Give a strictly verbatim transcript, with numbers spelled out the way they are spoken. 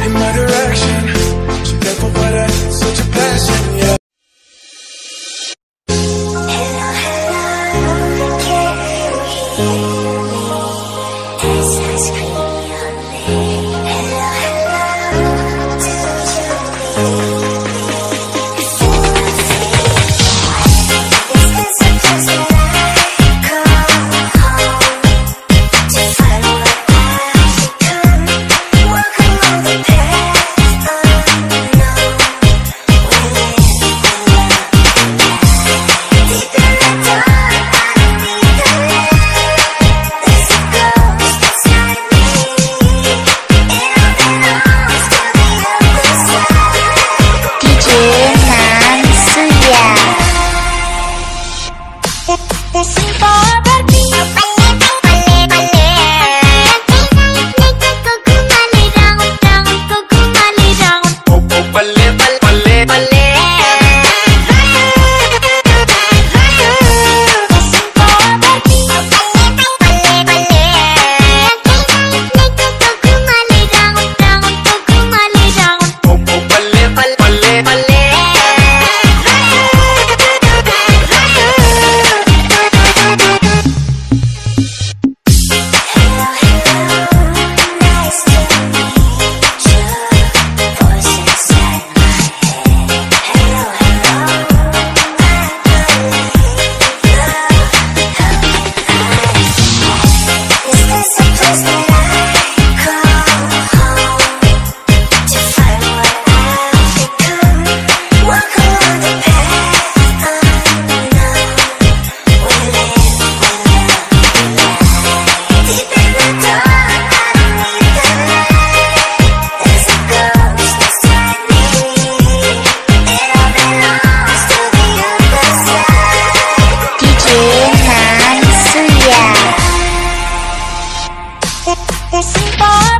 in my direction. She never what I such a passion, yeah. Hello, hello, can you hear me? As I scream your name. Hello, hello, do you need me? Before I fade, is this a place that I call home? To find what I've become, walk along the path unknown. We live, we love, deep in the dark, I don't need the light. There's a ghost inside me. It all belongs to the other side. 디제이 난수야. Dancing for the beat. 발레 발레 발레. 고구마리랑 옷랑 고구마리랑 옷. 뽀뽀 빨래 빨래 빨래 빨래. Dancing for the beat. 발레 발레 발레. 고구마리랑 옷랑 고구마리랑 옷. 뽀뽀 빨래 빨래 빨래 빨래. Hello, hello, nice to meet you. Voice inside my head. Hello, hello, I believe love. How can I say? Is this a place that I call home? To find what I've become, walk along the path unknown. We live, we love, we lie. Deep in the dark, I don't need the light. There's a ghost inside me. It all belongs to the other side. 디제이 난수야. Dancing for